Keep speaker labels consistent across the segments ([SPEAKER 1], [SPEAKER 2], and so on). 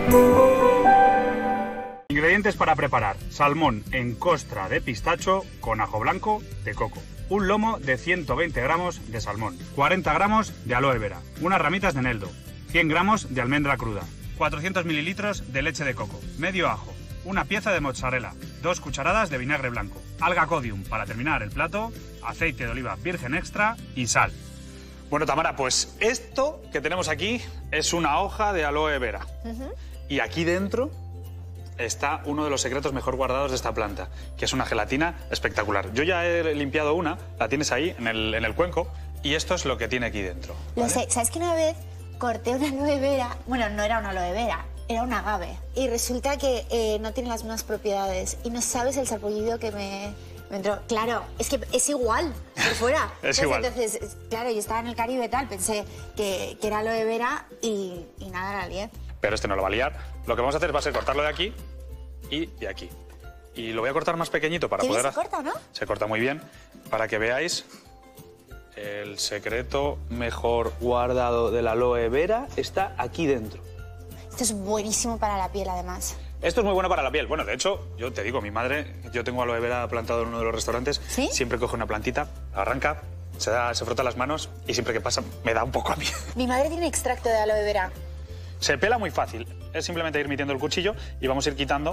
[SPEAKER 1] Ingredientes para preparar: salmón en costra de pistacho con ajo blanco de coco, un lomo de 120 gramos de salmón, 40 gramos de aloe vera, unas ramitas de eneldo, 100 gramos de almendra cruda, 400 mililitros de leche de coco, medio ajo, una pieza de mozzarella, 2 cucharadas de vinagre blanco, alga codium para terminar el plato, aceite de oliva virgen extra y sal. Bueno, Tamara, pues esto que tenemos aquí es una hoja de aloe vera. Y aquí dentro está uno de los secretos mejor guardados de esta planta, que es una gelatina espectacular. Yo ya he limpiado una, la tienes ahí en el cuenco, y esto es lo que tiene aquí dentro, ¿vale?
[SPEAKER 2] Lo sé. ¿Sabes que una vez corté una aloe vera? Bueno, no era una aloe vera, era un agave. Y resulta que no tiene las mismas propiedades. Y no sabes el sarpullido que me entró. Claro, es que es igual por fuera. Entonces, claro, yo estaba en el Caribe y tal, pensé que era aloe vera y nada, era liez.
[SPEAKER 1] Pero este no lo va a liar. Lo que vamos a hacer va a ser cortarlo de aquí y de aquí. Y lo voy a cortar más pequeñito para poder...
[SPEAKER 2] Se corta, ¿no?
[SPEAKER 1] Se corta muy bien, para que veáis el secreto mejor guardado de la aloe vera está aquí dentro.
[SPEAKER 2] Esto es buenísimo para la piel, además.
[SPEAKER 1] Esto es muy bueno para la piel. Bueno, de hecho, yo te digo, mi madre, yo tengo aloe vera plantado en uno de los restaurantes.
[SPEAKER 2] ¿Sí?
[SPEAKER 1] Siempre coge una plantita, la arranca, se frota las manos y siempre que pasa me da un poco a mí.
[SPEAKER 2] Mi madre tiene extracto de aloe vera.
[SPEAKER 1] Se pela muy fácil. Es simplemente ir metiendo el cuchillo y vamos a ir quitando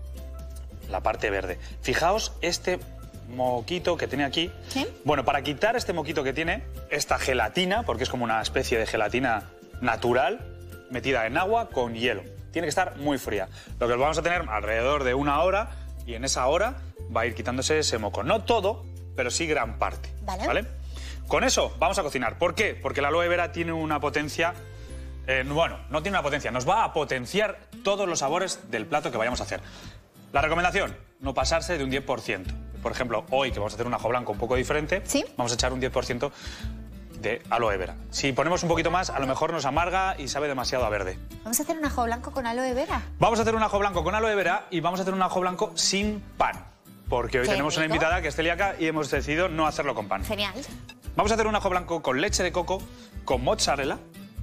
[SPEAKER 1] la parte verde. Fijaos este moquito que tiene aquí.
[SPEAKER 2] ¿Sí?
[SPEAKER 1] Bueno, para quitar este moquito que tiene, esta gelatina, porque es como una especie de gelatina natural, metida en agua con hielo. Tiene que estar muy fría. Lo que vamos a tener alrededor de 1 hora, y en esa hora va a ir quitándose ese moco. No todo, pero sí gran parte. ¿Vale? Con eso vamos a cocinar. ¿Por qué? Porque la aloe vera tiene una potencia... bueno, no tiene una potencia, nos va a potenciar todos los sabores del plato que vayamos a hacer. La recomendación, no pasarse de un 10%. Por ejemplo, hoy que vamos a hacer un ajo blanco un poco diferente,
[SPEAKER 2] ¿sí?,
[SPEAKER 1] vamos a echar un 10% de aloe vera. Si ponemos un poquito más, a lo mejor nos amarga y sabe demasiado a verde.
[SPEAKER 2] ¿Vamos a hacer un ajo blanco con aloe vera?
[SPEAKER 1] Vamos a hacer un ajo blanco con aloe vera y vamos a hacer un ajo blanco sin pan. Porque hoy tenemos una invitada que es celíaca y hemos decidido no hacerlo con pan.
[SPEAKER 2] Genial.
[SPEAKER 1] Vamos a hacer un ajo blanco con leche de coco, con mozzarella,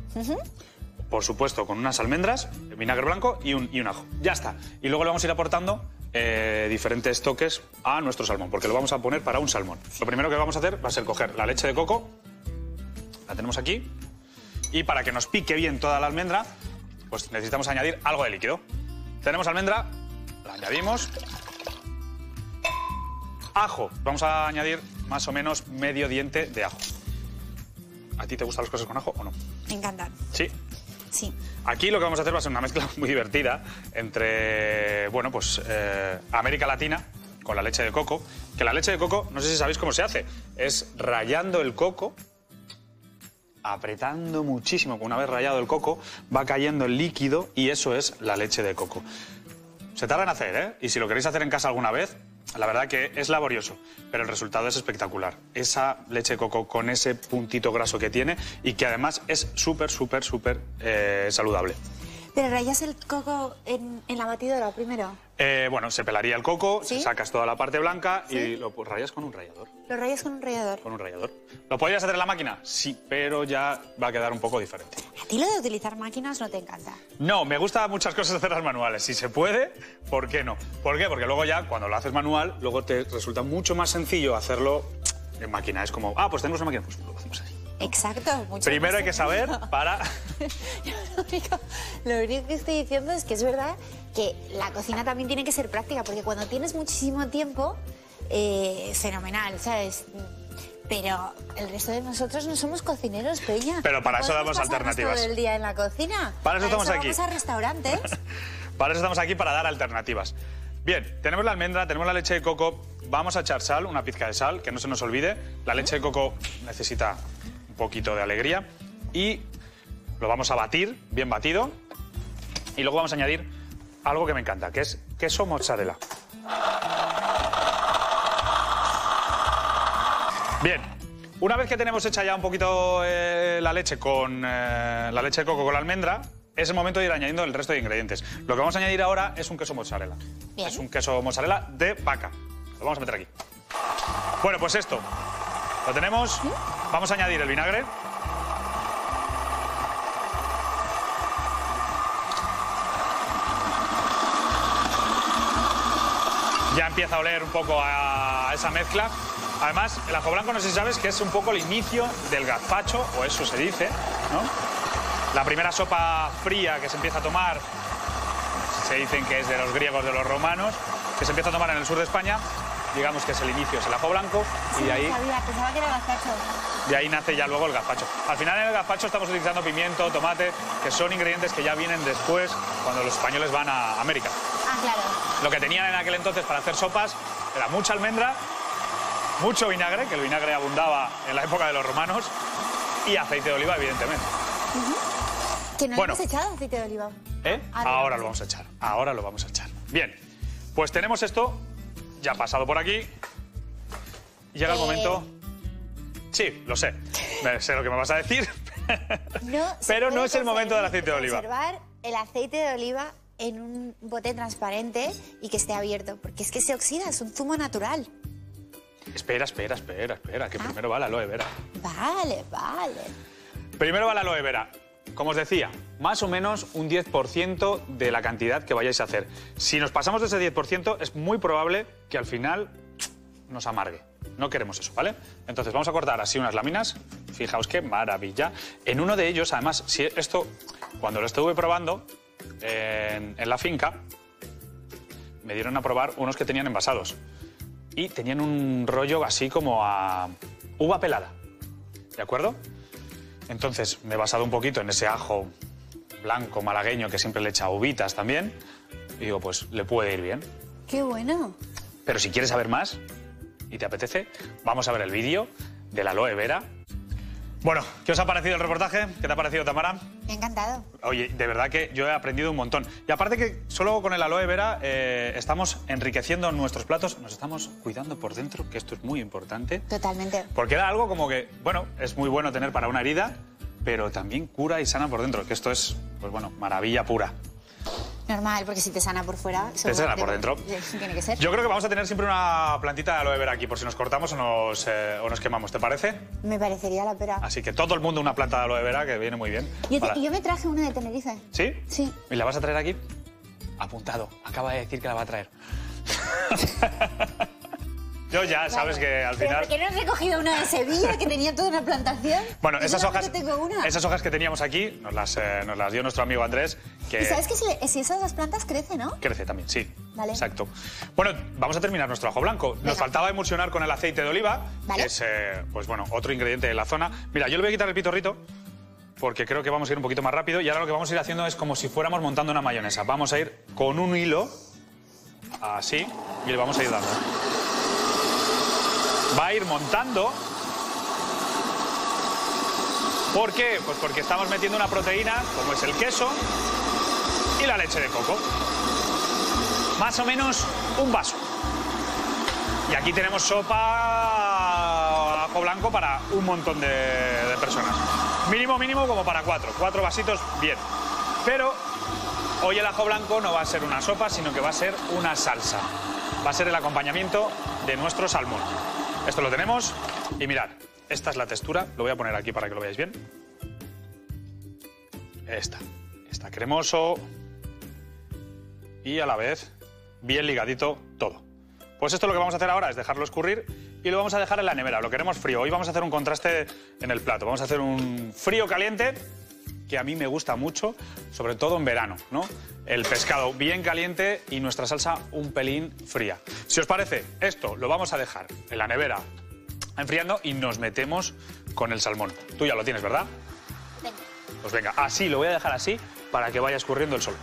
[SPEAKER 1] por supuesto con unas almendras, vinagre blanco y un ajo. Ya está. Y luego le vamos a ir aportando diferentes toques a nuestro salmón, porque lo vamos a poner para un salmón. Lo primero que vamos a hacer va a ser coger la leche de coco, la tenemos aquí, y para que nos pique bien toda la almendra, pues necesitamos añadir algo de líquido. Tenemos almendra, la añadimos. Ajo, vamos a añadir más o menos medio diente de ajo. ¿A ti te gustan las cosas con ajo o no?
[SPEAKER 2] Me encantan.
[SPEAKER 1] ¿Sí?
[SPEAKER 2] Sí.
[SPEAKER 1] Aquí lo que vamos a hacer va a ser una mezcla muy divertida entre, bueno, pues América Latina con la leche de coco. Que la leche de coco, no sé si sabéis cómo se hace, es rallando el coco, apretando muchísimo. Una vez rallado el coco, va cayendo el líquido y eso es la leche de coco. Se tarda en hacer, ¿eh? Y si lo queréis hacer en casa alguna vez, la verdad que es laborioso, pero el resultado es espectacular. Esa leche de coco con ese puntito graso que tiene y que además es súper saludable.
[SPEAKER 2] ¿Pero rayas el coco en la batidora primero?
[SPEAKER 1] Bueno, se pelaría el coco,
[SPEAKER 2] ¿sí?,
[SPEAKER 1] sacas toda la parte blanca y lo rayas con un rallador.
[SPEAKER 2] ¿Lo rayas con un rallador?
[SPEAKER 1] Con un rallador. ¿Lo podrías hacer en la máquina? Sí, pero ya va a quedar un poco diferente.
[SPEAKER 2] ¿A ti lo de utilizar máquinas no te encanta?
[SPEAKER 1] No, me gusta muchas cosas hacerlas manuales. Si se puede, ¿por qué no? ¿Por qué? Porque luego ya, cuando lo haces manual, luego te resulta mucho más sencillo hacerlo en máquina. Es como, pues tenemos una máquina, pues lo hacemos así.
[SPEAKER 2] Exacto. Mucho
[SPEAKER 1] Primero hay que saber para...
[SPEAKER 2] Lo único que estoy diciendo es que es verdad que la cocina también tiene que ser práctica, porque cuando tienes muchísimo tiempo, fenomenal, ¿sabes? Pero el resto de nosotros no somos cocineros, Peña.
[SPEAKER 1] Pero para eso damos alternativas.
[SPEAKER 2] Todo el día en la cocina.
[SPEAKER 1] Para eso estamos aquí.
[SPEAKER 2] Vamos a restaurantes.
[SPEAKER 1] Para eso estamos aquí, para dar alternativas. Bien, tenemos la almendra, tenemos la leche de coco. Vamos a echar sal, una pizca de sal, que no se nos olvide. La leche de coco necesita un poquito de alegría. Y lo vamos a batir, bien batido. Y luego vamos a añadir algo que me encanta, que es queso mozzarella. Bien, una vez que tenemos hecha ya un poquito la leche con la leche de coco con la almendra, es el momento de ir añadiendo el resto de ingredientes. Lo que vamos a añadir ahora es un queso mozzarella.
[SPEAKER 2] Bien.
[SPEAKER 1] Es un queso mozzarella de vaca. Lo vamos a meter aquí. Bueno, pues esto lo tenemos. Vamos a añadir el vinagre. Ya empieza a oler un poco a esa mezcla. Además, el ajo blanco, no sé si sabes, que es un poco el inicio del gazpacho, o eso se dice, ¿no? La primera sopa fría que se empieza a tomar, se dicen que es de los griegos, de los romanos, que se empieza a tomar en el sur de España, digamos que es el inicio, es el ajo blanco,
[SPEAKER 2] sí,
[SPEAKER 1] y de ahí...
[SPEAKER 2] sabía, pensaba que era gazpacho.
[SPEAKER 1] De ahí nace ya luego el gazpacho. Al final en el gazpacho estamos utilizando pimiento, tomate, que son ingredientes que ya vienen después, cuando los españoles van a América.
[SPEAKER 2] Ah, claro.
[SPEAKER 1] Lo que tenían en aquel entonces para hacer sopas era mucha almendra, mucho vinagre, que el vinagre abundaba en la época de los romanos, y aceite de oliva, evidentemente.
[SPEAKER 2] ¿Que no hemos echado aceite de oliva?
[SPEAKER 1] Ahora lo vamos a echar, ahora lo vamos a echar. Bien, pues tenemos esto ya pasado por aquí. Llega el momento... Sí, lo sé. Sé lo que me vas a decir. Pero no es el momento del aceite de oliva.
[SPEAKER 2] Conservar el aceite de oliva en un bote transparente y que esté abierto, porque es que se oxida, es un zumo natural.
[SPEAKER 1] Espera, que primero va la aloe vera.
[SPEAKER 2] Vale.
[SPEAKER 1] Primero va la aloe vera. Como os decía, más o menos un 10% de la cantidad que vayáis a hacer. Si nos pasamos de ese 10%, es muy probable que al final nos amargue. No queremos eso, ¿vale? Entonces vamos a cortar así unas láminas. Fijaos qué maravilla. En uno de ellos, además, si esto, cuando lo estuve probando en la finca, me dieron a probar unos que tenían envasados. Y tenían un rollo así como a uva pelada. ¿De acuerdo? Entonces me he basado un poquito en ese ajo blanco malagueño que siempre le echa uvitas también. Y digo, pues le puede ir bien.
[SPEAKER 2] ¡Qué bueno!
[SPEAKER 1] Pero si quieres saber más y te apetece, vamos a ver el vídeo de la aloe vera. Bueno, ¿qué os ha parecido el reportaje? ¿Qué te ha parecido, Tamara?
[SPEAKER 2] Me ha encantado.
[SPEAKER 1] Oye, de verdad que yo he aprendido un montón. Y aparte que solo con el aloe vera estamos enriqueciendo nuestros platos, nos estamos cuidando por dentro, que esto es muy importante.
[SPEAKER 2] Totalmente.
[SPEAKER 1] Porque era algo como que, bueno, es muy bueno tener para una herida, pero también cura y sana por dentro, que esto es, pues bueno, maravilla pura.
[SPEAKER 2] Normal, porque si te sana por fuera...
[SPEAKER 1] Te sana por dentro.
[SPEAKER 2] Tiene que ser.
[SPEAKER 1] Yo creo que vamos a tener siempre una plantita de aloe vera aquí, por si nos cortamos o nos quemamos, ¿te parece?
[SPEAKER 2] Me parecería la pera.
[SPEAKER 1] Así que todo el mundo una planta de aloe vera, que viene muy bien.
[SPEAKER 2] Yo me traje una de Tenerife.
[SPEAKER 1] ¿Sí?
[SPEAKER 2] Sí.
[SPEAKER 1] ¿Y la vas a traer aquí? Apuntado. Acaba de decir que la va a traer. Yo ya, sabes que al final...
[SPEAKER 2] ¿Por qué no has recogido una de Sevilla, que tenía toda una plantación?
[SPEAKER 1] Bueno, esas hojas que
[SPEAKER 2] tengo
[SPEAKER 1] teníamos aquí nos las dio nuestro amigo Andrés. Que...
[SPEAKER 2] ¿Y sabes que si esas las plantas crece, no?
[SPEAKER 1] Crece también, sí.
[SPEAKER 2] Vale.
[SPEAKER 1] Exacto. Bueno, vamos a terminar nuestro ajo blanco. Nos
[SPEAKER 2] Venga.
[SPEAKER 1] faltaba emulsionar con el aceite de oliva,
[SPEAKER 2] ¿vale?
[SPEAKER 1] que es, pues bueno, otro ingrediente de la zona. Mira, yo le voy a quitar el pitorrito, porque creo que vamos a ir un poquito más rápido. Y ahora lo que vamos a ir haciendo es como si fuéramos montando una mayonesa. Vamos a ir con un hilo, así, y le vamos a ir dando. Va a ir montando. ¿Por qué? Pues porque estamos metiendo una proteína, como es el queso y la leche de coco. Más o menos un vaso. Y aquí tenemos sopa ajo blanco para un montón de personas. Mínimo como para 4 vasitos, bien. Pero hoy el ajo blanco no va a ser una sopa, sino que va a ser una salsa. Va a ser el acompañamiento de nuestro salmón. Esto lo tenemos y mirad, esta es la textura. Lo voy a poner aquí para que lo veáis bien. Está cremoso y a la vez bien ligadito todo. Pues esto lo que vamos a hacer ahora es dejarlo escurrir y lo vamos a dejar en la nevera. Lo queremos frío. Hoy vamos a hacer un contraste en el plato. Vamos a hacer un frío caliente, que a mí me gusta mucho, sobre todo en verano, ¿no? El pescado bien caliente y nuestra salsa un pelín fría. Si os parece, esto lo vamos a dejar en la nevera enfriando y nos metemos con el salmón. Tú ya lo tienes, ¿verdad?
[SPEAKER 2] Venga.
[SPEAKER 1] Pues venga, así, lo voy a dejar así para que vaya escurriendo el sol.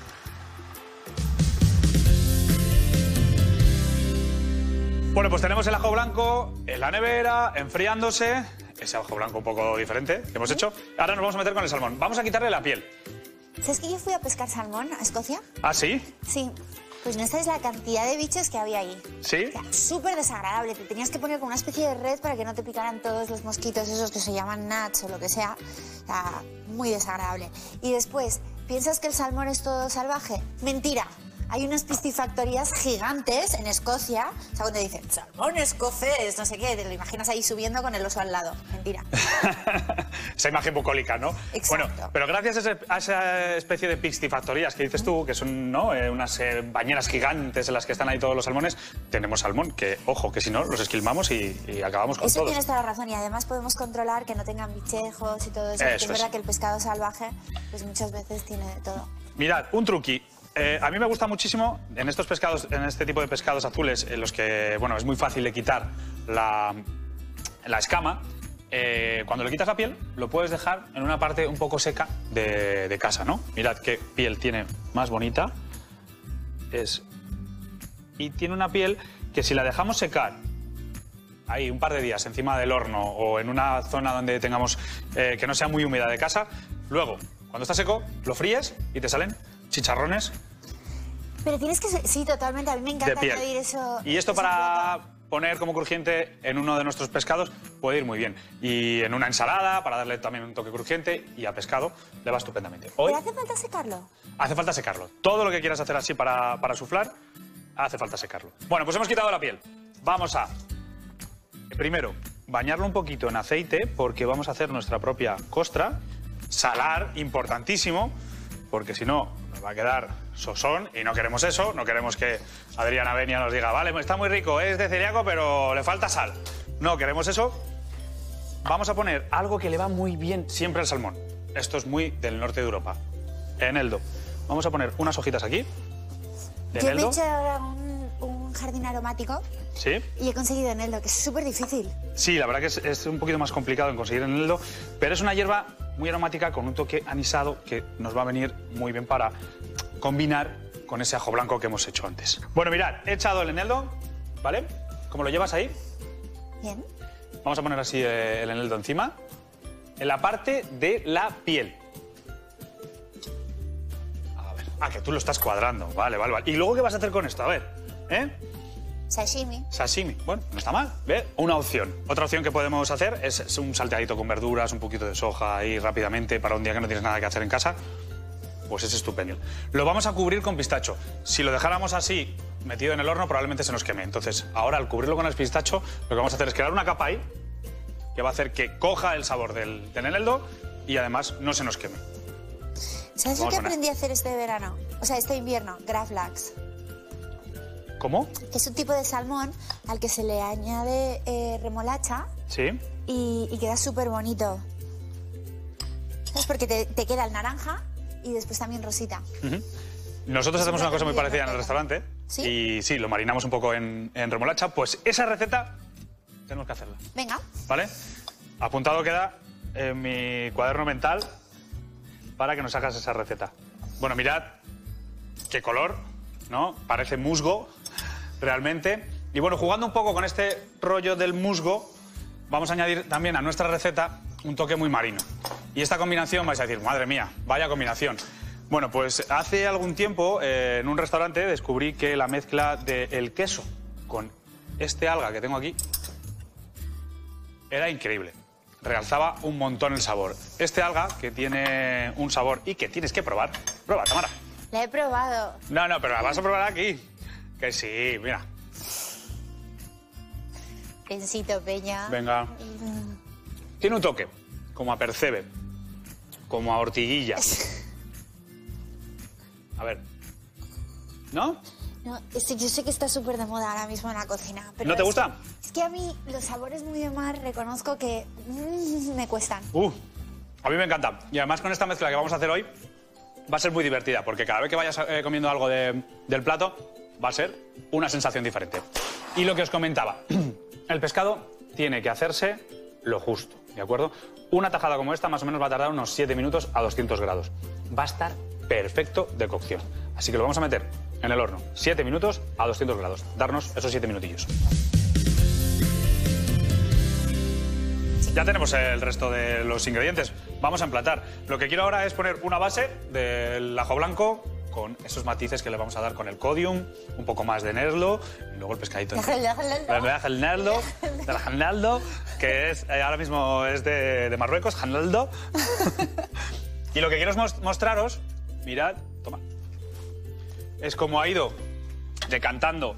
[SPEAKER 1] Bueno, pues tenemos el ajo blanco en la nevera, enfriándose. Ese ajo blanco un poco diferente que hemos hecho. Ahora nos vamos a meter con el salmón. Vamos a quitarle la piel.
[SPEAKER 2] ¿Sabes que yo fui a pescar salmón a Escocia?
[SPEAKER 1] ¿Ah, sí?
[SPEAKER 2] Sí. Pues no sabes la cantidad de bichos que había ahí.
[SPEAKER 1] ¿Sí?
[SPEAKER 2] O sea, súper desagradable. Te tenías que poner con una especie de red para que no te picaran todos los mosquitos esos que se llaman gnats o lo que sea. O sea, muy desagradable. Y después, ¿piensas que el salmón es todo salvaje? Mentira. hay unas piscifactorías gigantes en Escocia, o sea, donde dicen salmón escocés, no sé qué, te lo imaginas ahí subiendo con el oso al lado. Mentira.
[SPEAKER 1] Esa imagen bucólica, ¿no?
[SPEAKER 2] Exacto.
[SPEAKER 1] Bueno, pero gracias a esa especie de piscifactorías que dices tú, que son, ¿no?, unas bañeras gigantes en las que están ahí todos los salmones, tenemos salmón, que, ojo, que si no, los esquilmamos y acabamos con
[SPEAKER 2] Eso
[SPEAKER 1] todos.
[SPEAKER 2] tienes toda la razón, y además podemos controlar que no tengan bichejos y todo eso, porque es verdad que el pescado salvaje, pues muchas veces tiene de todo.
[SPEAKER 1] Mirad, un truqui. A mí me gusta muchísimo en estos pescados, en este tipo de pescados azules, en los que, bueno, es muy fácil de quitar la escama. Cuando le quitas la piel, lo puedes dejar en una parte un poco seca de casa, ¿no? Mirad qué piel tiene más bonita. Y tiene una piel que si la dejamos secar ahí un par de días encima del horno o en una zona donde tengamos que no sea muy húmeda de casa, luego, cuando está seco, lo fríes y te salen chicharrones.
[SPEAKER 2] Pero tienes que... Sí, totalmente. A mí me encanta añadir eso.
[SPEAKER 1] Y esto para poner como crujiente en uno de nuestros pescados puede ir muy bien. Y en una ensalada, para darle también un toque crujiente, y a pescado le va estupendamente.
[SPEAKER 2] ¿Pero hace falta secarlo?
[SPEAKER 1] Hace falta secarlo. Todo lo que quieras hacer así para suflar, hace falta secarlo. Bueno, pues hemos quitado la piel. Vamos a, primero, bañarlo un poquito en aceite, porque vamos a hacer nuestra propia costra. Salar, importantísimo, porque si no, nos va a quedar sosón y no queremos eso. No queremos que Adriana Benia nos diga, vale, está muy rico, es de celíaco, pero le falta sal. No queremos eso. Vamos a poner algo que le va muy bien siempre al salmón. Esto es muy del norte de Europa. Eneldo. Vamos a poner unas hojitas aquí. De
[SPEAKER 2] Yo
[SPEAKER 1] eneldo.
[SPEAKER 2] me he hecho ahora un jardín aromático.
[SPEAKER 1] Sí.
[SPEAKER 2] Y he conseguido eneldo, que es súper difícil.
[SPEAKER 1] Sí, la verdad que es un poquito más complicado en conseguir eneldo, pero es una hierba muy aromática con un toque anisado que nos va a venir muy bien para combinar con ese ajo blanco que hemos hecho antes. Bueno, mirad, he echado el eneldo, ¿vale? ¿Cómo lo llevas ahí?
[SPEAKER 2] Bien.
[SPEAKER 1] Vamos a poner así el eneldo encima, en la parte de la piel. A ver, que tú lo estás cuadrando, vale. ¿Y luego qué vas a hacer con esto? A ver,
[SPEAKER 2] Sashimi.
[SPEAKER 1] Sashimi. Bueno, no está mal. ¿Ve? Una opción. Otra opción que podemos hacer es un salteadito con verduras, un poquito de soja ahí rápidamente para un día que no tienes nada que hacer en casa. Pues es estupendo. Lo vamos a cubrir con pistacho. Si lo dejáramos así, metido en el horno, probablemente se nos queme. Entonces, ahora al cubrirlo con el pistacho, lo que vamos a hacer es crear una capa ahí que va a hacer que coja el sabor del eneldo y además no se nos queme.
[SPEAKER 2] ¿Sabes lo que aprendí a hacer este verano? O sea, este invierno, Gravlax.
[SPEAKER 1] ¿Cómo?
[SPEAKER 2] Es un tipo de salmón al que se le añade remolacha.
[SPEAKER 1] Sí.
[SPEAKER 2] Y queda súper bonito. ¿Sabes? Porque te queda el naranja y después también rosita.
[SPEAKER 1] Nosotros hacemos una cosa muy parecida en el restaurante.
[SPEAKER 2] ¿Sí?
[SPEAKER 1] Y sí, lo marinamos un poco en remolacha. Pues esa receta tenemos que hacerla.
[SPEAKER 2] Venga.
[SPEAKER 1] ¿Vale? Apuntado queda en mi cuaderno mental para que nos hagas esa receta. Bueno, mirad qué color, ¿no? Parece musgo, realmente. Y bueno, jugando un poco con este rollo del musgo, vamos a añadir también a nuestra receta un toque muy marino. Y esta combinación vais a decir, madre mía, vaya combinación. Bueno, pues hace algún tiempo en un restaurante descubrí que la mezcla del queso con este alga que tengo aquí era increíble. Realzaba un montón el sabor. Este alga, que tiene un sabor y que tienes que probar. Prueba, Tamara.
[SPEAKER 2] La he probado.
[SPEAKER 1] No, pero la vas a probar aquí. Que sí, mira.
[SPEAKER 2] Pensito, Peña.
[SPEAKER 1] Venga. Tiene un toque, como a percebe, como a ortiguilla. A ver. ¿No?
[SPEAKER 2] No, yo sé que está súper de moda ahora mismo en la cocina. Pero
[SPEAKER 1] ¿No te gusta?
[SPEAKER 2] Es que a mí los sabores muy de mar reconozco que me cuestan.
[SPEAKER 1] A mí me encanta. Y además con esta mezcla que vamos a hacer hoy va a ser muy divertida, porque cada vez que vayas comiendo algo del plato va a ser una sensación diferente. Y lo que os comentaba, el pescado tiene que hacerse lo justo, ¿de acuerdo? Una tajada como esta más o menos va a tardar unos 7 minutos a 200 grados. Va a estar perfecto de cocción. Así que lo vamos a meter en el horno 7 minutos a 200 grados. Darnos esos 7 minutillos. Ya tenemos el resto de los ingredientes. Vamos a emplatar. Lo que quiero ahora es poner una base del ajo blanco con esos matices que le vamos a dar con el codium, un poco más de nerlo, y luego el pescadito. El nerlo, que es, ahora mismo es de Marruecos, Haneldo. Y lo que quiero es mostraros, mirad, toma, es como ha ido decantando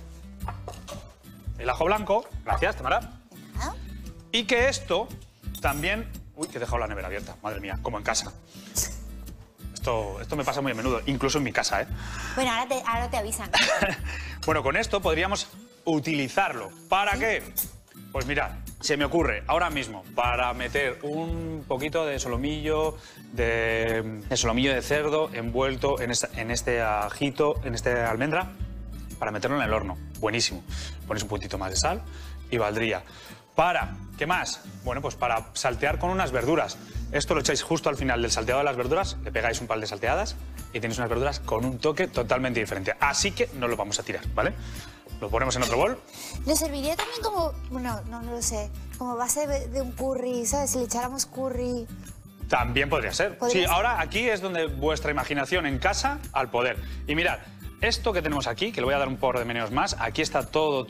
[SPEAKER 1] el ajo blanco. Gracias, Tamara. Y que esto también... Uy, que he dejado la nevera abierta, madre mía, como en casa. Esto me pasa muy a menudo, incluso en mi casa, ¿eh?
[SPEAKER 2] Bueno, ahora te avisan.
[SPEAKER 1] Bueno, con esto podríamos utilizarlo. ¿Para qué? Pues mirad, se me ocurre ahora mismo para meter un poquito de solomillo de cerdo envuelto en este ajito, en este almendra, para meterlo en el horno. Buenísimo. Ponéis un puntito más de sal y valdría. ¿Qué más? Bueno, pues para saltear con unas verduras. Esto lo echáis justo al final del salteado de las verduras, le pegáis un par de salteadas y tenéis unas verduras con un toque totalmente diferente. Así que no lo vamos a tirar, ¿vale? Lo ponemos en otro bol.
[SPEAKER 2] Lo serviría también como, bueno, no lo sé, como base de un curry, ¿sabes? Si le echáramos curry...
[SPEAKER 1] También podría ser. Sí, sí, ahora aquí es donde vuestra imaginación en casa al poder. Y mirad, esto que tenemos aquí, que le voy a dar un por de meneos más, aquí está todo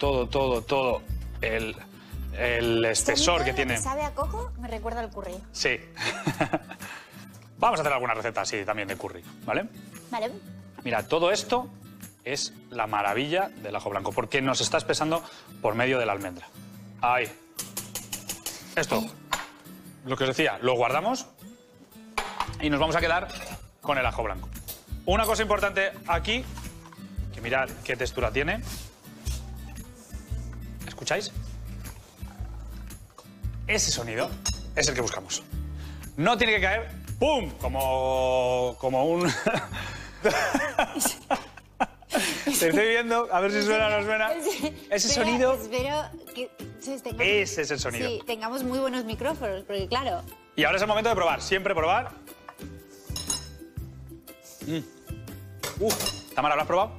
[SPEAKER 1] el espesor que tiene.
[SPEAKER 2] ¿Sabe a coco? Me recuerda al curry.
[SPEAKER 1] Sí. Vamos a hacer alguna receta así también de curry, ¿vale?
[SPEAKER 2] Vale.
[SPEAKER 1] Mira, todo esto es la maravilla del ajo blanco, porque nos está espesando por medio de la almendra. Ahí. Esto, lo que os decía, lo guardamos y nos vamos a quedar con el ajo blanco. Una cosa importante aquí, que mirad qué textura tiene. ¿Escucháis? Ese sonido es el que buscamos. No tiene que caer ¡pum! Como un... Te estoy viendo, a ver si suena o no suena. Ese sonido...
[SPEAKER 2] Espero que...
[SPEAKER 1] Ese es el sonido.
[SPEAKER 2] Sí, tengamos muy buenos micrófonos, porque claro...
[SPEAKER 1] Y ahora es el momento de probar. Siempre probar. Tamara, ¿lo has probado?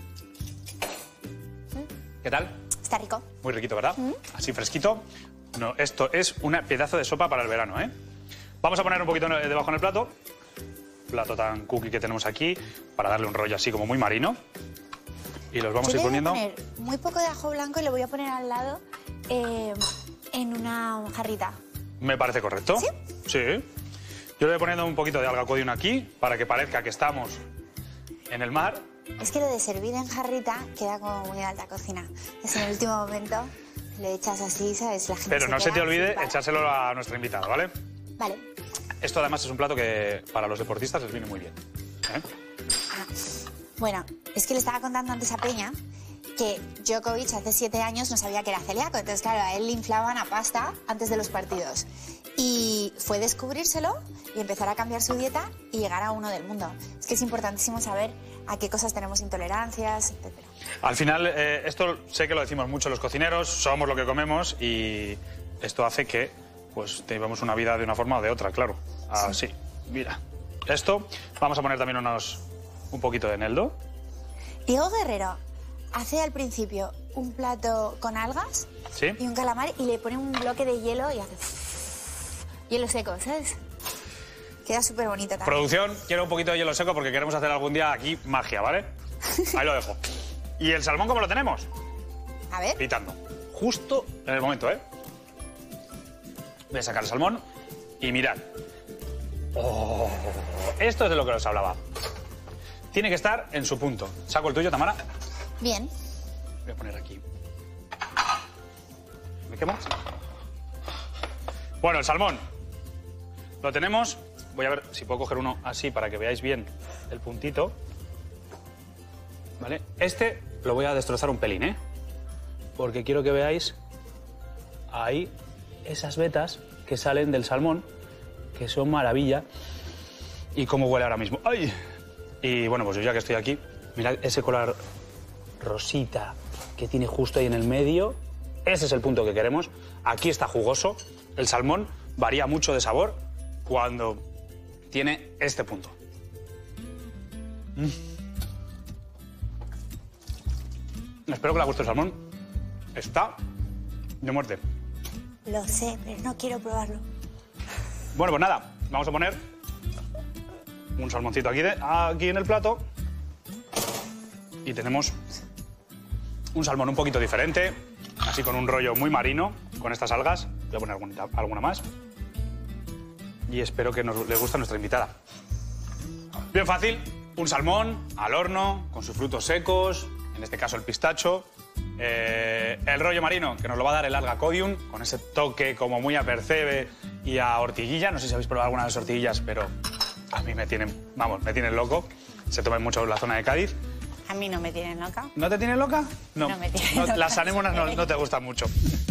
[SPEAKER 1] ¿Qué tal?
[SPEAKER 2] Está rico.
[SPEAKER 1] Muy riquito, ¿verdad? Así fresquito. No, esto es un pedazo de sopa para el verano, ¿eh? Vamos a poner un poquito debajo en el plato. Plato tan cookie que tenemos aquí, para darle un rollo así como muy marino. Y los vamos a ir poniendo...
[SPEAKER 2] Voy a poner muy poco de ajo blanco y lo voy a poner al lado en una jarrita.
[SPEAKER 1] Me parece correcto.
[SPEAKER 2] ¿Sí?
[SPEAKER 1] Sí. Yo le voy poniendo un poquito de alga codium aquí, para que parezca que estamos en el mar.
[SPEAKER 2] Es que lo de servir en jarrita queda como muy de alta cocina. Es en el último momento... Le echas así, ¿sabes? La gente
[SPEAKER 1] Pero no se te olvide echárselo a nuestra invitada, ¿vale?
[SPEAKER 2] Vale.
[SPEAKER 1] Esto además es un plato que para los deportistas les viene muy bien.
[SPEAKER 2] Bueno, es que le estaba contando antes a Peña que Djokovic hace 7 años no sabía que era celíaco. Entonces, claro, a él le inflaban a pasta antes de los partidos. Y fue descubrírselo y empezar a cambiar su dieta y llegar a uno del mundo. Es que es importantísimo saber a qué cosas tenemos intolerancias, etc.
[SPEAKER 1] Al final, esto sé que lo decimos mucho los cocineros, somos lo que comemos y esto hace que pues tengamos una vida de una forma o de otra, claro. Así, sí. Mira. Esto, vamos a poner también un poquito de eneldo.
[SPEAKER 2] Diego Guerrero hace al principio un plato con algas y un calamar y le pone un bloque de hielo y hace hielo seco, ¿sabes? Queda súper bonito también.
[SPEAKER 1] Producción, quiero un poquito de hielo seco porque queremos hacer algún día aquí magia, ¿vale? Ahí lo dejo. ¿Y el salmón cómo lo tenemos?
[SPEAKER 2] A ver.
[SPEAKER 1] Pitando. Justo en el momento, ¿eh? Voy a sacar el salmón y mirad. Oh, esto es de lo que os hablaba. Tiene que estar en su punto. ¿Saco el tuyo, Tamara?
[SPEAKER 2] Bien.
[SPEAKER 1] Voy a poner aquí. ¿Me quemo? Bueno, el salmón. Lo tenemos. Voy a ver si puedo coger uno así para que veáis bien el puntito. ¿Vale? Este lo voy a destrozar un pelín, ¿eh? Porque quiero que veáis ahí esas vetas que salen del salmón, que son maravilla. Y cómo huele ahora mismo. ¡Ay! Y bueno, pues yo ya que estoy aquí, mirad ese color rosita que tiene justo ahí en el medio. Ese es el punto que queremos. Aquí está jugoso. El salmón varía mucho de sabor cuando tiene este punto. Espero que le guste el salmón. Está de muerte.
[SPEAKER 2] Lo sé, pero no quiero probarlo.
[SPEAKER 1] Bueno, pues nada, vamos a poner un salmoncito aquí en el plato. Y tenemos un salmón un poquito diferente, así con un rollo muy marino, con estas algas. Voy a poner alguna más. Y espero que le guste a nuestra invitada. Bien fácil, Un salmón al horno, con sus frutos secos, en este caso el pistacho. El rollo marino, que nos lo va a dar el alga codium, con ese toque como muy a percebe y a ortiguilla. No sé si habéis probado alguna de las ortiguillas, pero a mí me tienen loco. Se toman mucho en la zona de Cádiz.
[SPEAKER 3] A mí no me tienen loca.
[SPEAKER 1] ¿No te tienen loca?
[SPEAKER 3] No me tienen loca.
[SPEAKER 1] Las anémonas no te gustan mucho.